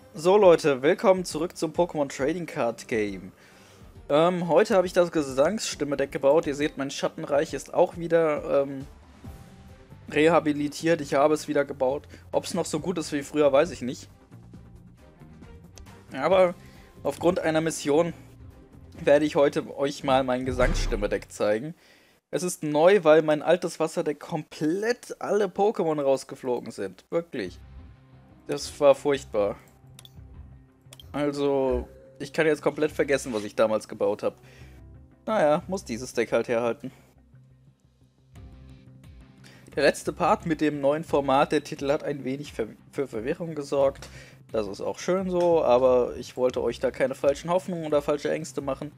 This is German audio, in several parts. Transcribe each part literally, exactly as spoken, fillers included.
So Leute, willkommen zurück zum Pokémon Trading Card Game. Ähm, heute habe ich das Gesangsstimme-Deck gebaut. Ihr seht, mein Schattenreich ist auch wieder ähm, rehabilitiert. Ich habe es wieder gebaut. Ob es noch so gut ist wie früher, weiß ich nicht. Aber aufgrund einer Mission werde ich heute euch mal mein Gesangsstimme-Deck zeigen. Es ist neu, weil mein altes Wasserdeck komplett alle Pokémon rausgeflogen sind. Wirklich. Das war furchtbar. Also, ich kann jetzt komplett vergessen, was ich damals gebaut habe. Naja, muss dieses Deck halt herhalten. Der letzte Part mit dem neuen Format, der Titel hat ein wenig für, für Verwirrung gesorgt. Das ist auch schön so, aber ich wollte euch da keine falschen Hoffnungen oder falsche Ängste machen.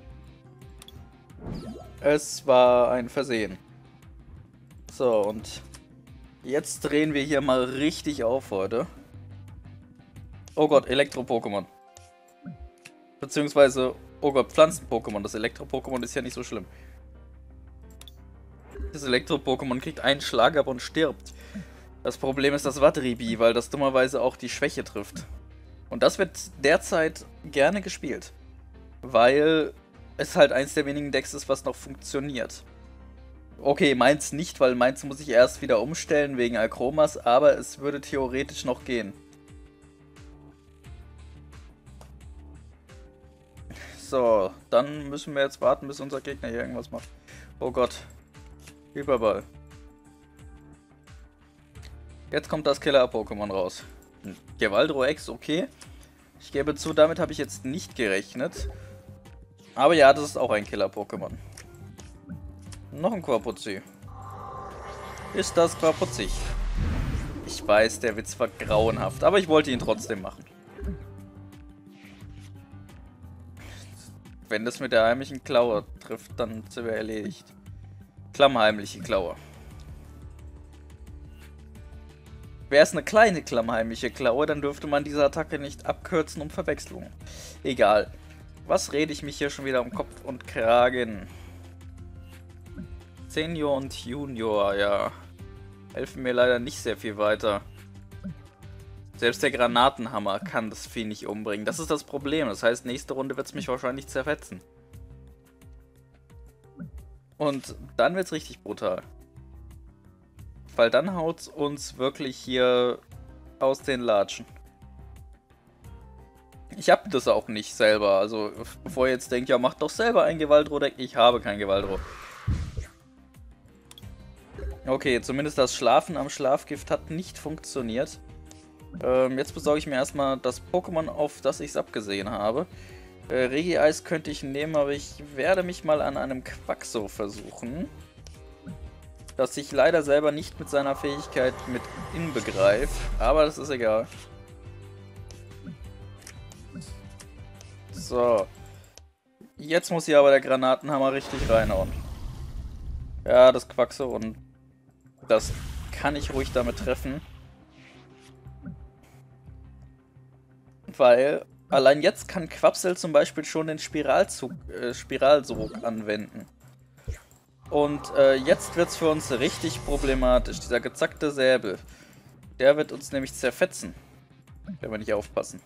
Es war ein Versehen. So, und jetzt drehen wir hier mal richtig auf heute. Oh Gott, Elektro-Pokémon. Beziehungsweise, oh Gott, Pflanzen-Pokémon. Das Elektro-Pokémon ist ja nicht so schlimm. Das Elektro-Pokémon kriegt einen Schlag ab und stirbt. Das Problem ist das Wadribi, weil das dummerweise auch die Schwäche trifft. Und das wird derzeit gerne gespielt. Weil es halt eins der wenigen Decks ist, was noch funktioniert. Okay, meins nicht, weil meins muss ich erst wieder umstellen wegen Alchromas, aber es würde theoretisch noch gehen. So, dann müssen wir jetzt warten, bis unser Gegner hier irgendwas macht. Oh Gott. Überball. Jetzt kommt das Killer-Pokémon raus. Gewaldro X, okay. Ich gebe zu, damit habe ich jetzt nicht gerechnet. Aber ja, das ist auch ein Killer-Pokémon. Noch ein Quapuzzi. Ist das Quapuzzi? Ich weiß, der Witz war grauenhaft, aber ich wollte ihn trotzdem machen. Wenn das mit der heimlichen Klaue trifft, dann sind wir erledigt. Klammheimliche Klaue. Wäre es eine kleine klammheimliche Klaue, dann dürfte man diese Attacke nicht abkürzen um Verwechslung. Egal. Was rede ich mich hier schon wieder um Kopf und Kragen? Senior und Junior, ja. Helfen mir leider nicht sehr viel weiter. Selbst der Granatenhammer kann das Vieh nicht umbringen. Das ist das Problem. Das heißt, nächste Runde wird es mich wahrscheinlich zerfetzen. Und dann wird es richtig brutal. Weil dann haut es uns wirklich hier aus den Latschen. Ich habe das auch nicht selber. Also, bevor ihr jetzt denkt, ja, macht doch selber ein Gewaldro-Deck. Ich habe kein Gewaldro. Okay, zumindest das Schlafen am Schlafgift hat nicht funktioniert. Ähm, jetzt besorge ich mir erstmal das Pokémon, auf das ich es abgesehen habe. Äh, Regi-Eis könnte ich nehmen, aber ich werde mich mal an einem Quaxo versuchen. Das ich leider selber nicht mit seiner Fähigkeit mit inbegreife, aber das ist egal. So. Jetzt muss hier aber der Granatenhammer richtig reinhauen. Ja, das Quaxo und das kann ich ruhig damit treffen. Weil allein jetzt kann Quapsel zum Beispiel schon den Spiralzug, äh, Spiralsog anwenden. Und äh, jetzt wird es für uns richtig problematisch. Dieser gezackte Säbel, der wird uns nämlich zerfetzen, wenn wir nicht aufpassen.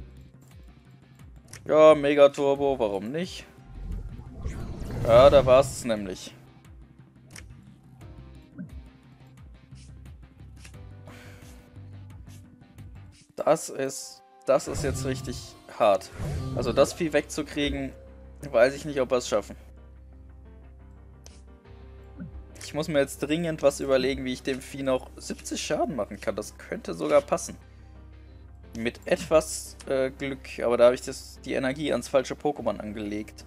Ja, Mega Turbo, warum nicht? Ja, da war es nämlich. Das ist, das ist jetzt richtig hart. Also das Vieh wegzukriegen, weiß ich nicht, ob wir es schaffen. Ich muss mir jetzt dringend was überlegen, wie ich dem Vieh noch siebzig Schaden machen kann. Das könnte sogar passen. Mit etwas äh, Glück, aber da habe ich das, die Energie ans falsche Pokémon angelegt.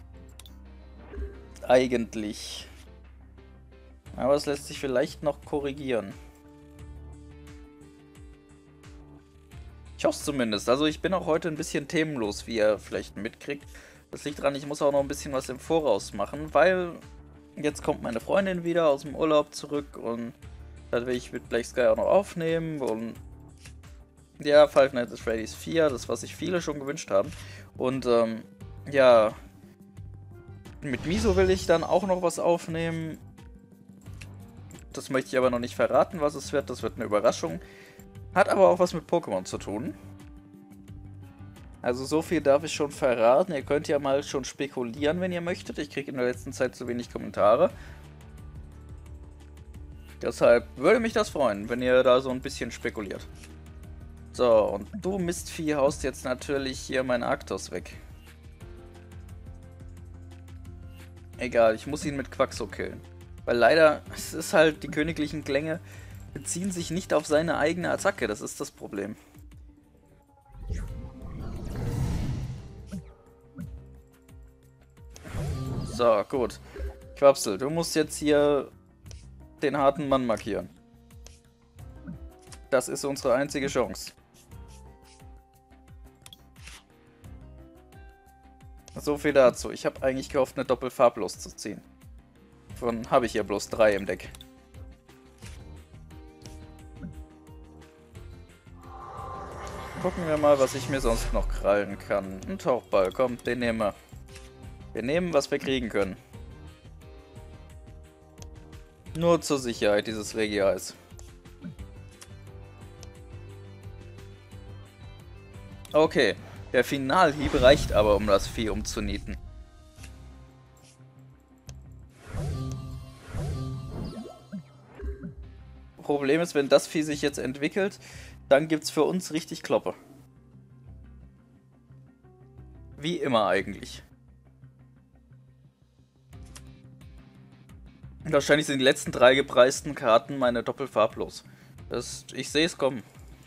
Eigentlich. Aber es lässt sich vielleicht noch korrigieren. Ich hoffe es zumindest. Also ich bin auch heute ein bisschen themenlos, wie ihr vielleicht mitkriegt. Das liegt daran, ich muss auch noch ein bisschen was im Voraus machen, weil jetzt kommt meine Freundin wieder aus dem Urlaub zurück und das will ich mit Black Sky auch noch aufnehmen. Und ja, Five Nights at Freddy's vier, das was sich viele schon gewünscht haben. Und ähm, ja, mit Miso will ich dann auch noch was aufnehmen. Das möchte ich aber noch nicht verraten, was es wird. Das wird eine Überraschung. Hat aber auch was mit Pokémon zu tun. Also so viel darf ich schon verraten. Ihr könnt ja mal schon spekulieren, wenn ihr möchtet. Ich kriege in der letzten Zeit zu wenig Kommentare. Deshalb würde mich das freuen, wenn ihr da so ein bisschen spekuliert. So, und du Mistvieh haust jetzt natürlich hier meinen Arktos weg. Egal, ich muss ihn mit Quaxo killen. Weil leider, es ist halt, die königlichen Klänge beziehen sich nicht auf seine eigene Attacke. Das ist das Problem. So, gut. Quapsel, du musst jetzt hier den harten Mann markieren. Das ist unsere einzige Chance. So viel dazu. Ich habe eigentlich gehofft, eine Doppelfarblos zu ziehen. Von habe ich ja bloß drei im Deck. Gucken wir mal, was ich mir sonst noch krallen kann. Ein Tauchball, komm, den nehmen wir. Wir nehmen, was wir kriegen können. Nur zur Sicherheit dieses Regials. Okay, der Finalhieb reicht aber, um das Vieh umzunieten. Problem ist, wenn das Vieh sich jetzt entwickelt, dann gibt's für uns richtig Kloppe. Wie immer eigentlich. Wahrscheinlich sind die letzten drei gepreisten Karten meine Doppelfarblos. Das, ich sehe es kommen.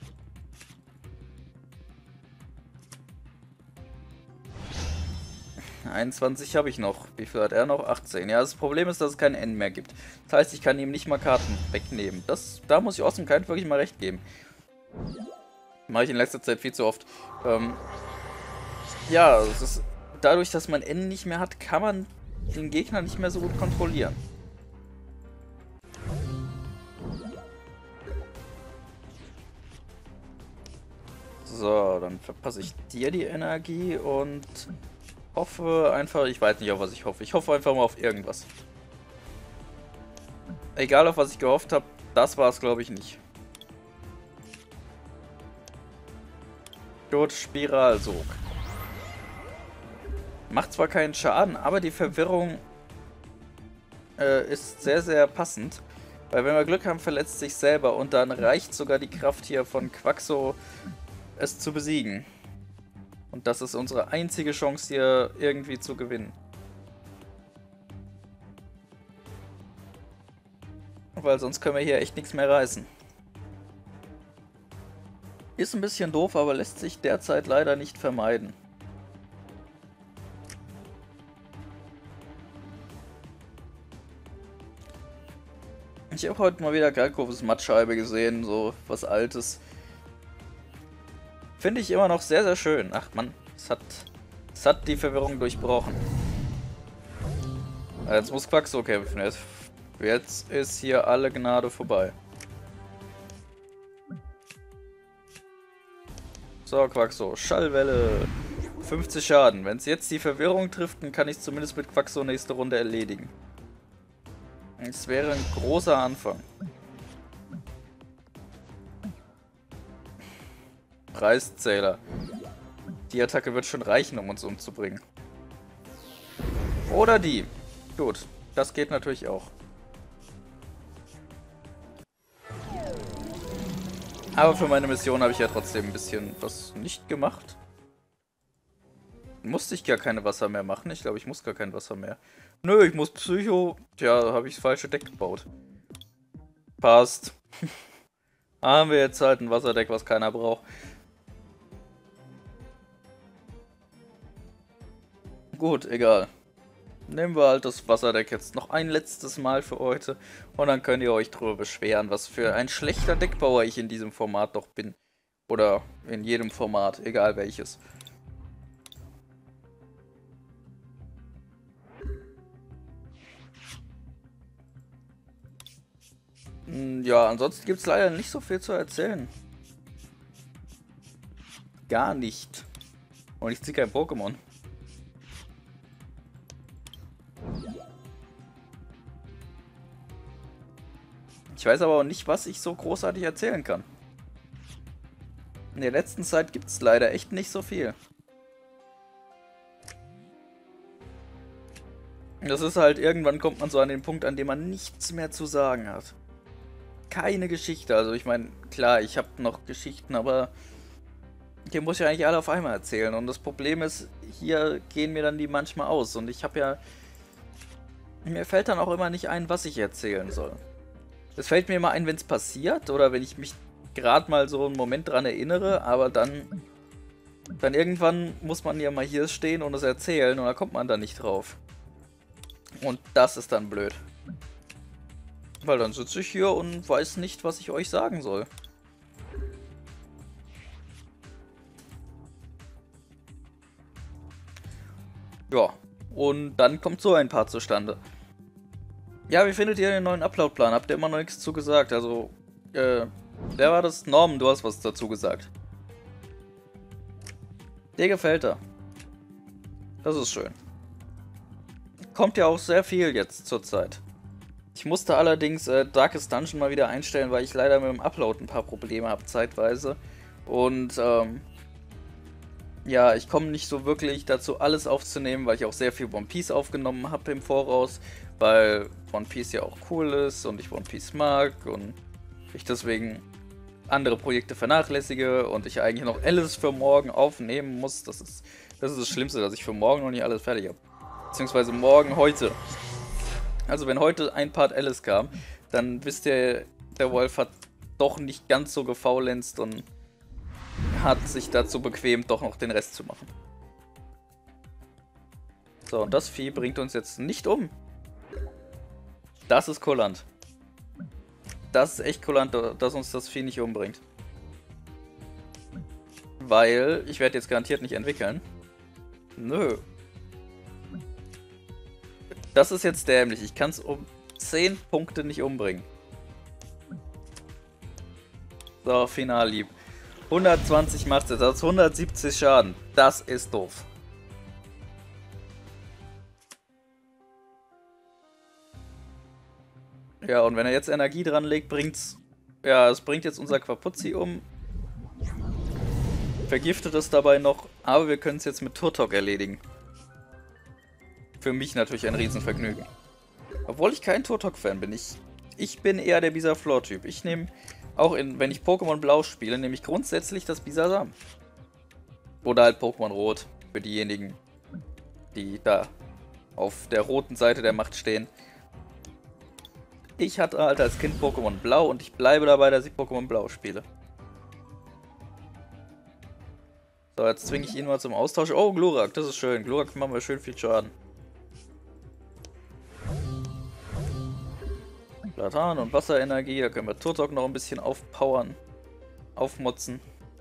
einundzwanzig habe ich noch. Wie viel hat er noch? achtzehn. Ja, das Problem ist, dass es kein N mehr gibt. Das heißt, ich kann ihm nicht mal Karten wegnehmen. Das, da muss ich Awesome Kind wirklich mal recht geben. Mache ich in letzter Zeit viel zu oft. Ähm, ja, es ist, dadurch, dass man N nicht mehr hat, kann man den Gegner nicht mehr so gut kontrollieren. So, dann verpasse ich dir die Energie und hoffe einfach, ich weiß nicht, auf was ich hoffe. Ich hoffe einfach mal auf irgendwas. Egal, auf was ich gehofft habe, das war es, glaube ich, nicht. Gut, Spiralsog. Macht zwar keinen Schaden, aber die Verwirrung äh, ist sehr, sehr passend. Weil wenn wir Glück haben, verletzt sich selber und dann reicht sogar die Kraft hier von Quaxo, es zu besiegen. Und das ist unsere einzige Chance hier irgendwie zu gewinnen. Weil sonst können wir hier echt nichts mehr reißen. Ist ein bisschen doof, aber lässt sich derzeit leider nicht vermeiden. Ich habe heute mal wieder Galkovs Mattscheibe gesehen, so was Altes. Finde ich immer noch sehr, sehr schön. Ach man, es hat, es hat die Verwirrung durchbrochen. Jetzt muss Quaxo kämpfen. Jetzt, jetzt ist hier alle Gnade vorbei. So, Quaxo, Schallwelle. fünfzig Schaden. Wenn es jetzt die Verwirrung trifft, dann kann ich es zumindest mit Quaxo nächste Runde erledigen. Es wäre ein großer Anfang. Preiszähler. Die Attacke wird schon reichen, um uns umzubringen. Oder die. Gut, das geht natürlich auch. Aber für meine Mission habe ich ja trotzdem ein bisschen was nicht gemacht. Musste ich gar keine Wasser mehr machen? Ich glaube, ich muss gar kein Wasser mehr. Nö, ich muss Psycho... Tja, habe ich das falsche Deck gebaut. Passt. Haben wir jetzt halt ein Wasserdeck, was keiner braucht. Gut, egal. Nehmen wir halt das Wasserdeck jetzt noch ein letztes Mal für heute. Und dann könnt ihr euch drüber beschweren, was für ein schlechter Deckbauer ich in diesem Format doch bin. Oder in jedem Format, egal welches. Ja, ansonsten gibt es leider nicht so viel zu erzählen. Gar nicht. Und ich ziehe kein Pokémon. Ich weiß aber auch nicht, was ich so großartig erzählen kann. In der letzten Zeit gibt es leider echt nicht so viel. Das ist halt, irgendwann kommt man so an den Punkt, an dem man nichts mehr zu sagen hat. Keine Geschichte. Also ich meine, klar, ich habe noch Geschichten, aber die muss ich eigentlich alle auf einmal erzählen. Und das Problem ist, hier gehen mir dann die manchmal aus. Und ich habe ja... Mir fällt dann auch immer nicht ein, was ich erzählen soll. Es fällt mir immer ein, wenn es passiert oder wenn ich mich gerade mal so einen Moment dran erinnere, aber dann... Dann irgendwann muss man ja mal hier stehen und es erzählen und da kommt man da nicht drauf. Und das ist dann blöd. Weil dann sitze ich hier und weiß nicht, was ich euch sagen soll. Ja, und dann kommt so ein Part zustande. Ja, wie findet ihr den neuen Upload-Plan? Habt ihr immer noch nichts zu gesagt? Also, äh, wer war das? Norman, du hast was dazu gesagt. Dir gefällt er. Das ist schön. Kommt ja auch sehr viel jetzt zur Zeit. Ich musste allerdings äh, Darkest Dungeon mal wieder einstellen, weil ich leider mit dem Upload ein paar Probleme habe zeitweise. Und ähm, ja, ich komme nicht so wirklich dazu, alles aufzunehmen, weil ich auch sehr viel One Piece aufgenommen habe im Voraus, weil One Piece ja auch cool ist und ich One Piece mag und ich deswegen andere Projekte vernachlässige und ich eigentlich noch Alice für morgen aufnehmen muss. Das ist das, ist das Schlimmste, dass ich für morgen noch nicht alles fertig habe. Beziehungsweise morgen, heute. Also wenn heute ein Part Alice kam, dann wisst ihr, der Wolf hat doch nicht ganz so gefaulenzt und hat sich dazu bequemt, doch noch den Rest zu machen. So, und das Vieh bringt uns jetzt nicht um. Das ist kulant. Das ist echt kulant, dass uns das Vieh nicht umbringt. Weil, ich werde jetzt garantiert nicht entwickeln. Nö. Das ist jetzt dämlich. Ich kann es um zehn Punkte nicht umbringen. So, Finallieb. hundertzwanzig macht es jetzt, also hundertsiebzig Schaden. Das ist doof. Ja, und wenn er jetzt Energie dran legt, bringt's... Ja, es bringt jetzt unser Quapuzzi um. Vergiftet es dabei noch, aber wir können es jetzt mit Turtok erledigen. Für mich natürlich ein Riesenvergnügen. Obwohl ich kein Turtok-Fan bin. Ich, ich bin eher der Bisaflor-Typ. Ich nehme, auch in, wenn ich Pokémon Blau spiele, nehme ich grundsätzlich das Bisasam. Oder halt Pokémon Rot. Für diejenigen, die da auf der roten Seite der Macht stehen. Ich hatte halt als Kind Pokémon Blau und ich bleibe dabei, dass ich Pokémon Blau spiele. So, jetzt zwinge ich ihn mal zum Austausch. Oh, Glurak, das ist schön. Glurak machen wir schön viel Schaden. Platan und Wasserenergie, da können wir Turtok noch ein bisschen aufpowern. Aufmotzen.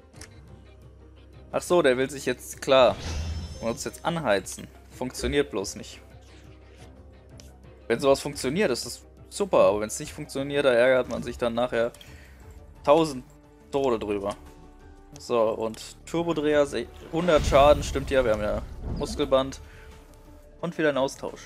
Ach so, der will sich jetzt, klar, uns jetzt anheizen. Funktioniert bloß nicht. Wenn sowas funktioniert, ist das super, aber wenn es nicht funktioniert, da ärgert man sich dann nachher tausend Tode drüber. So, und Turbodreher, hundert Schaden, stimmt ja, wir haben ja Muskelband. Und wieder ein Austausch.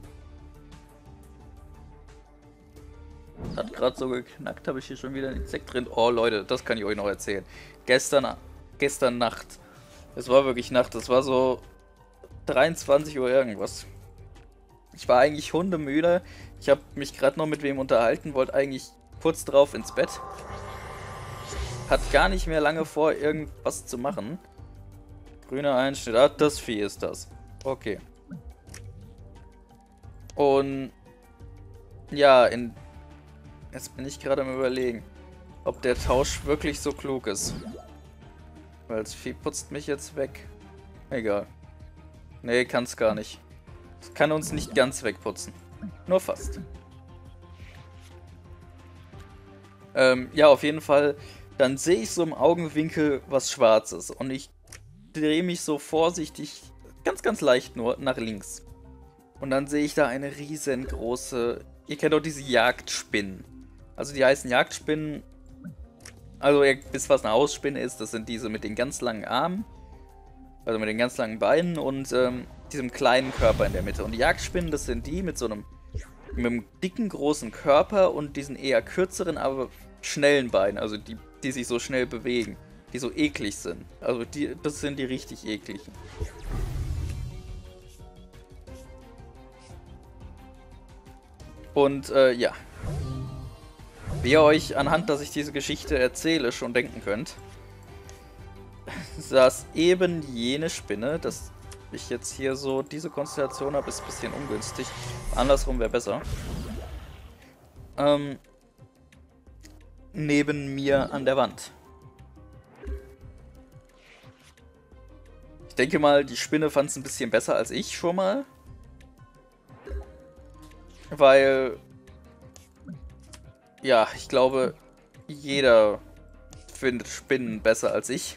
Hat gerade so geknackt, habe ich hier schon wieder ein Insekt drin. Oh Leute, das kann ich euch noch erzählen. Gestern, gestern Nacht, es war wirklich Nacht, es war so dreiundzwanzig Uhr irgendwas. Ich war eigentlich hundemüde, ich habe mich gerade noch mit wem unterhalten, wollte eigentlich kurz drauf ins Bett. Hat gar nicht mehr lange vor, irgendwas zu machen. Grüner Einschnitt, ah, das Vieh ist das. Okay. Und ja, in... Jetzt bin ich gerade am Überlegen, ob der Tausch wirklich so klug ist. Weil das Vieh putzt mich jetzt weg. Egal. Nee, kann's gar nicht. Es kann uns nicht ganz wegputzen. Nur fast. Ähm, ja, auf jeden Fall. Dann sehe ich so im Augenwinkel was Schwarzes. Und ich drehe mich so vorsichtig, ganz, ganz leicht nur, nach links. Und dann sehe ich da eine riesengroße... Ihr kennt doch diese Jagdspinnen. Also die heißen Jagdspinnen... Also ihr wisst, was eine Hausspinne ist. Das sind diese mit den ganz langen Armen. Also mit den ganz langen Beinen und ähm, diesem kleinen Körper in der Mitte. Und die Jagdspinnen, das sind die mit so einem... Mit einem dicken, großen Körper und diesen eher kürzeren, aber schnellen Beinen. Also die, die sich so schnell bewegen. Die so eklig sind. Also die, das sind die richtig ekligen. Und äh, ja. Wie ihr euch anhand, dass ich diese Geschichte erzähle, schon denken könnt, saß eben jene Spinne, dass ich jetzt hier so diese Konstellation habe, ist ein bisschen ungünstig. Andersrum wäre besser. Ähm, neben mir an der Wand. Ich denke mal, die Spinne fand es ein bisschen besser als ich schon mal. Weil, ja, ich glaube, jeder findet Spinnen besser als ich.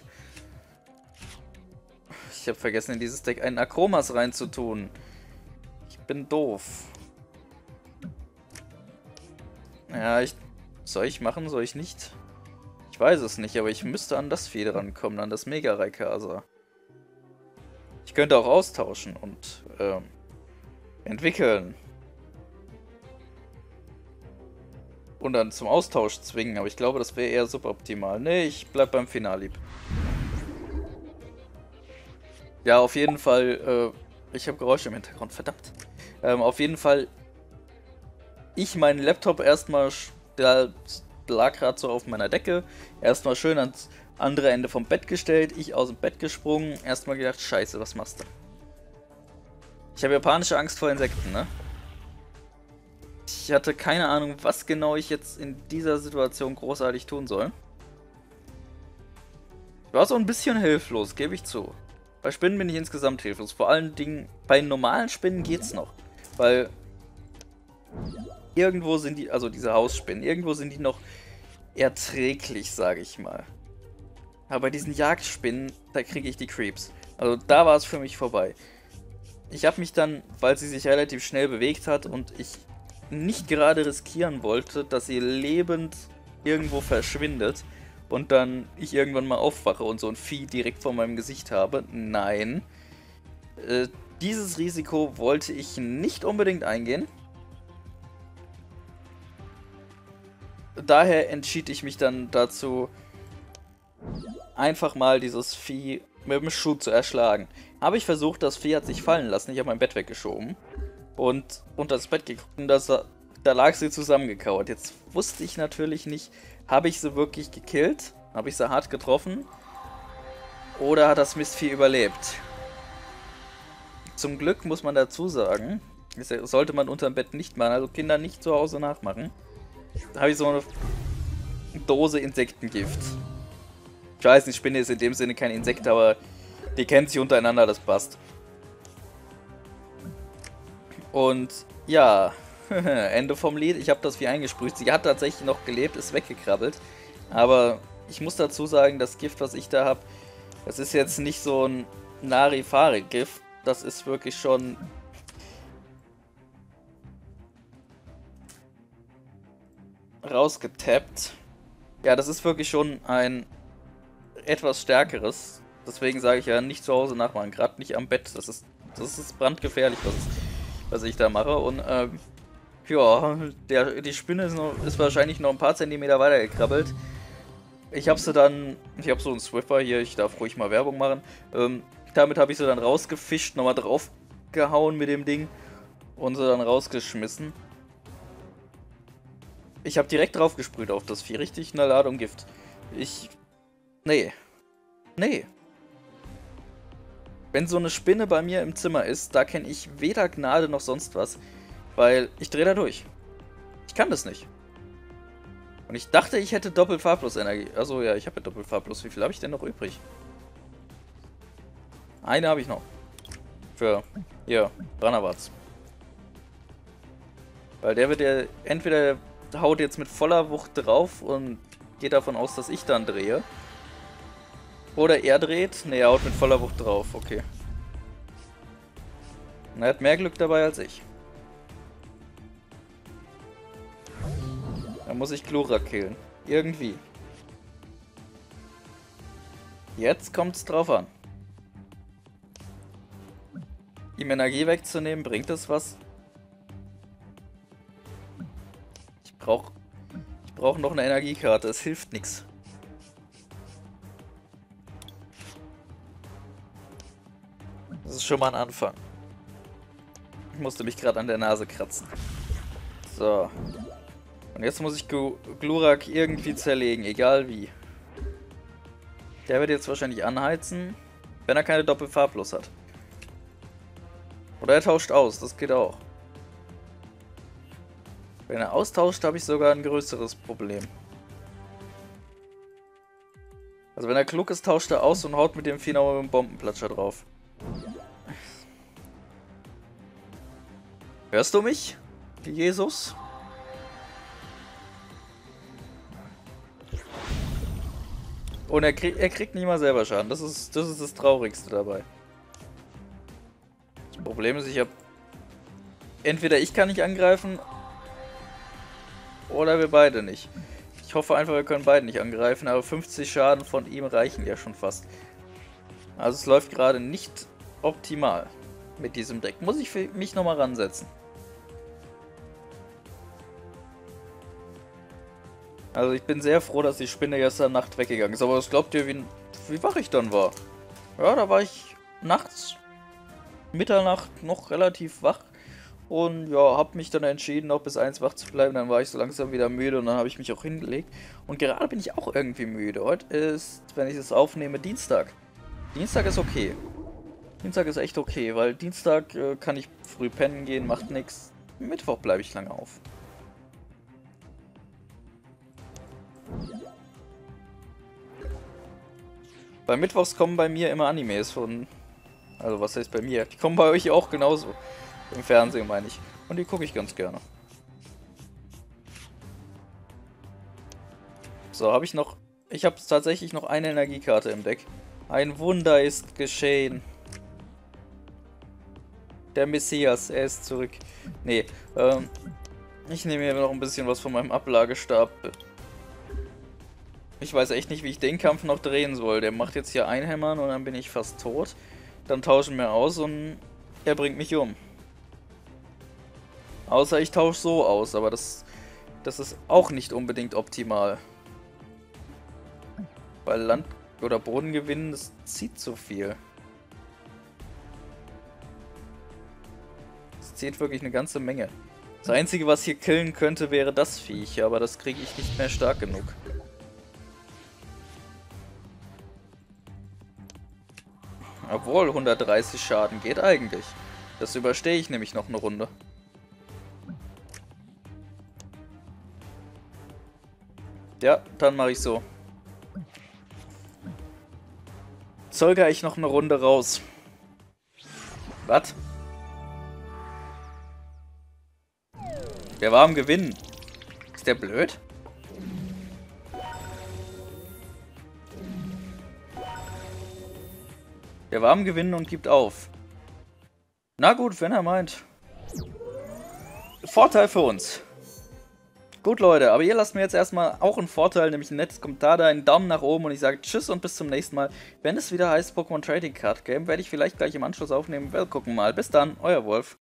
Ich habe vergessen, in dieses Deck einen Akromas reinzutun. Ich bin doof. Ja, ich... Soll ich machen? Soll ich nicht? Ich weiß es nicht, aber ich müsste an das Vieh rankommen, an das Mega Rayquaza. Ich könnte auch austauschen und ähm, entwickeln. Und dann zum Austausch zwingen, aber ich glaube, das wäre eher suboptimal. Nee, ich bleib beim Finallieb. Ja, auf jeden Fall, äh, ich habe Geräusche im Hintergrund, verdammt. Ähm, auf jeden Fall, ich meinen Laptop erstmal, der lag gerade so auf meiner Decke, erstmal schön ans andere Ende vom Bett gestellt, ich aus dem Bett gesprungen, erstmal gedacht, scheiße, was machst du? Ich habe ja panische Angst vor Insekten, ne? Ich hatte keine Ahnung, was genau ich jetzt in dieser Situation großartig tun soll. Ich war so ein bisschen hilflos, gebe ich zu. Bei Spinnen bin ich insgesamt hilflos. Vor allen Dingen, bei normalen Spinnen geht's noch. Weil irgendwo sind die, also diese Hausspinnen, irgendwo sind die noch erträglich, sage ich mal. Aber bei diesen Jagdspinnen, da kriege ich die Creeps. Also da war es für mich vorbei. Ich habe mich dann, weil sie sich relativ schnell bewegt hat und ich nicht gerade riskieren wollte, dass sie lebend irgendwo verschwindet und dann ich irgendwann mal aufwache und so ein Vieh direkt vor meinem Gesicht habe. Nein. Äh, dieses Risiko wollte ich nicht unbedingt eingehen. Daher entschied ich mich dann dazu, einfach mal dieses Vieh mit dem Schuh zu erschlagen. Habe ich versucht, das Vieh hat sich fallen lassen. Ich habe mein Bett weggeschoben und unter das Bett geguckt und das, da lag sie zusammengekauert. Jetzt wusste ich natürlich nicht, habe ich sie wirklich gekillt? Habe ich sie hart getroffen? Oder hat das Mistvieh überlebt? Zum Glück muss man dazu sagen, das sollte man unterm Bett nicht machen, also Kinder nicht zu Hause nachmachen. Da habe ich so eine Dose Insektengift. Ich weiß, die Spinne ist in dem Sinne kein Insekt, aber die kennen sich untereinander, das passt. Und ja, Ende vom Lied. Ich habe das Vieh eingesprüht. Sie hat tatsächlich noch gelebt, ist weggekrabbelt. Aber ich muss dazu sagen, das Gift, was ich da habe, das ist jetzt nicht so ein Larifari-Gift. Das ist wirklich schon... rausgetappt. Ja, das ist wirklich schon ein etwas stärkeres. Deswegen sage ich ja, nicht zu Hause nachmachen, gerade nicht am Bett. Das ist, das ist brandgefährlich, was, was ich da mache. Und ähm, ja, der, die Spinne ist, noch, ist wahrscheinlich noch ein paar Zentimeter weiter gekrabbelt. Ich habe sie dann, ich habe so einen Swiffer hier, ich darf ruhig mal Werbung machen. Ähm, damit habe ich sie dann rausgefischt, nochmal draufgehauen mit dem Ding und sie dann rausgeschmissen. Ich habe direkt drauf gesprüht auf das Vieh, richtig eine Ladung Gift. Ich... Nee. Nee. Wenn so eine Spinne bei mir im Zimmer ist, da kenne ich weder Gnade noch sonst was, weil ich drehe da durch. Ich kann das nicht. Und ich dachte, ich hätte Doppelfarblos-Energie. Also ja, ich habe ja Doppelfarblos. Wie viel habe ich denn noch übrig? Eine habe ich noch. Für, hier, Branawatz. Weil der wird ja entweder... haut jetzt mit voller Wucht drauf und geht davon aus, dass ich dann drehe. Oder er dreht. Ne, er haut mit voller Wucht drauf. Okay. Und er hat mehr Glück dabei als ich. Da muss ich Glurak killen. Irgendwie. Jetzt kommt's drauf an. Ihm Energie wegzunehmen, bringt es was? Ich brauche ich brauch noch eine Energiekarte, es hilft nichts. Das ist schon mal ein Anfang. Ich musste mich gerade an der Nase kratzen. So. Und jetzt muss ich Glurak irgendwie zerlegen, egal wie. Der wird jetzt wahrscheinlich anheizen, wenn er keine Doppelfarblos hat. Oder er tauscht aus, das geht auch. Wenn er austauscht, habe ich sogar ein größeres Problem. Also wenn er klug ist, tauscht er aus und haut mit dem Vieh nochmal mit dem Bombenplatscher drauf. Hörst du mich, Jesus? Und er, krieg, er kriegt nicht mal selber Schaden. Das ist, das ist das Traurigste dabei. Das Problem ist, ich habe... Entweder ich kann nicht angreifen, oder wir beide nicht. Ich hoffe einfach, wir können beide nicht angreifen, aber fünfzig Schaden von ihm reichen ja schon fast. Also es läuft gerade nicht optimal mit diesem Deck. Muss ich für mich nochmal ransetzen. Also ich bin sehr froh, dass die Spinne gestern Nacht weggegangen ist. Aber was glaubt ihr, wie, wie wach ich dann war? Ja, da war ich nachts, Mitternacht noch relativ wach. Und ja, habe mich dann entschieden, noch bis eins wach zu bleiben. Dann war ich so langsam wieder müde und dann habe ich mich auch hingelegt. Und gerade bin ich auch irgendwie müde. Heute ist, wenn ich es aufnehme, Dienstag. Dienstag ist okay. Dienstag ist echt okay, weil Dienstag äh, kann ich früh pennen gehen, macht nichts. Mittwoch bleibe ich lange auf. Bei Mittwochs kommen bei mir immer Animes von... Also was heißt bei mir? Die kommen bei euch auch genauso. Im Fernsehen meine ich. Und die gucke ich ganz gerne. So, habe ich noch... Ich habe tatsächlich noch eine Energiekarte im Deck. Ein Wunder ist geschehen. Der Messias, er ist zurück. Nee, ähm... ich nehme mir noch ein bisschen was von meinem Ablagestab. Ich weiß echt nicht, wie ich den Kampf noch drehen soll. Der macht jetzt hier Einhämmern und dann bin ich fast tot. Dann tauschen wir aus und er bringt mich um. Außer ich tausche so aus, aber das, das ist auch nicht unbedingt optimal. Weil Land- oder Boden gewinnen, das zieht zu viel. Das zieht wirklich eine ganze Menge. Das Einzige, was hier killen könnte, wäre das Viech, aber das kriege ich nicht mehr stark genug. Obwohl, hundertdreißig Schaden geht eigentlich. Das überstehe ich nämlich noch eine Runde. Ja, dann mache ich so. Zögere ich noch eine Runde raus. Was? Der war am Gewinnen. Ist der blöd? Der war am Gewinnen und gibt auf. Na gut, wenn er meint. Vorteil für uns. Gut, Leute, aber ihr lasst mir jetzt erstmal auch einen Vorteil, nämlich ein nettes Kommentar da, einen Daumen nach oben und ich sage Tschüss und bis zum nächsten Mal. Wenn es wieder heißt Pokémon Trading Card Game, werde ich vielleicht gleich im Anschluss aufnehmen. Wir gucken mal. Bis dann, euer Wolf.